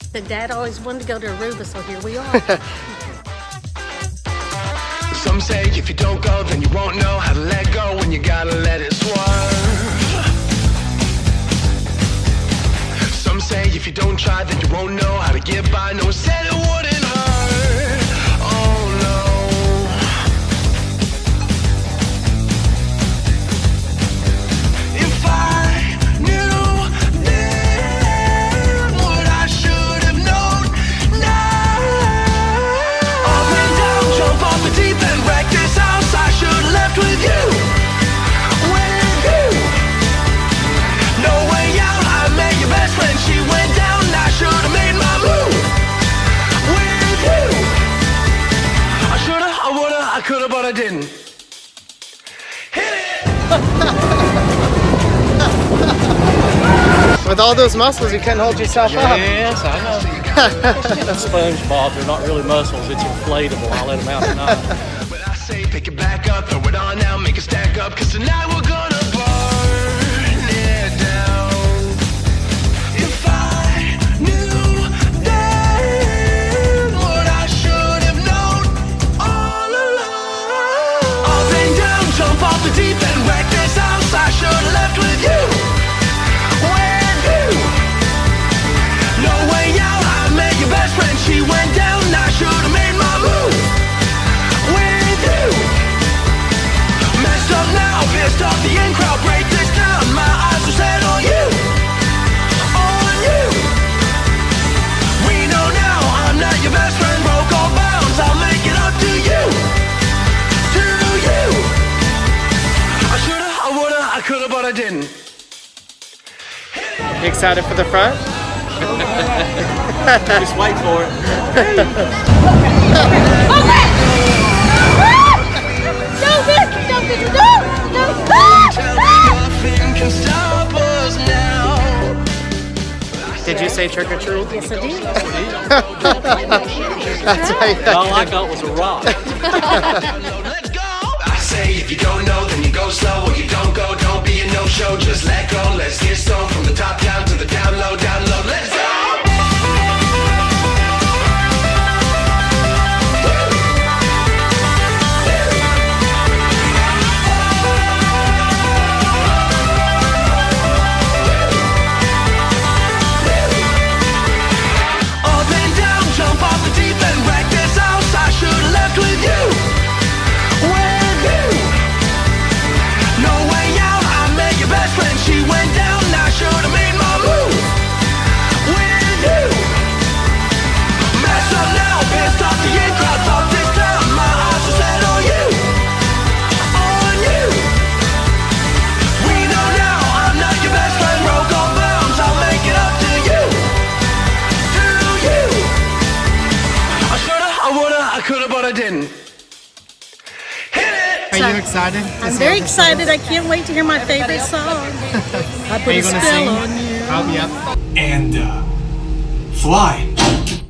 But Dad always wanted to go to Aruba, so here we are. Some say if you don't go, then you won't know how to let go when you gotta let it swerve. Some say if you don't try, then you won't know how to get by. No one said it wouldn't hurt. Oh no. If I knew then what I should have known now. Up and down, jump off the deep end, wreck this house. I should have left with you. With you. No way out, I met your best friend. She went down, I should have made my move. With you. I shoulda, I woulda, I coulda, but I didn't. Hit it! With all those muscles, you can't hold yourself up. Yes, I know. That's SpongeBob. They're not really muscles. It's inflatable. I'll let them out tonight. But I say pick it back up, throw it on now, make it stack up, cause tonight we're gonna burn it down. If I knew then what I should have known all along. Up and down, jump off the deep end, wreck this house. I should have left with you. With you. No way out, I met your best friend. She went down, I should have made my move. With you. Messed up now, pissed off the in crowd, break this down. My eyes were set on you. On you. We know now, I'm not your best friend. Broke all bounds, I'll make it up to you. To you. I shoulda, I woulda, I coulda, but I didn't. You excited for the front? Just wait for it. Nothing can stop us now. Did you say trick or treat? Yes, I did. That's right. All I got was a rock. Let's go. I say if you don't know, then you go slow. Or you don't go, don't be a no-show. Just let go. Let's get stoned from the top down to the down low, down low. Let's go. Up and down, jump off the deep end, wreck this house. I should have left with you. With you. No way out, I met your best friend. She went down, I should have made my move. With you. Messed up now, pissed off the in crowd, fuck this town. My eyes are set on you. On you. We know now, I'm not your best friend. Broke all bounds, I'll make it up to you. To you. I shoulda, I woulda, I coulda, but I didn't. Hit it! Are you excited? I'm very excited. I can't wait to hear my favorite song. I put Are you a gonna spell sing? on you. Oh, yep. And fly.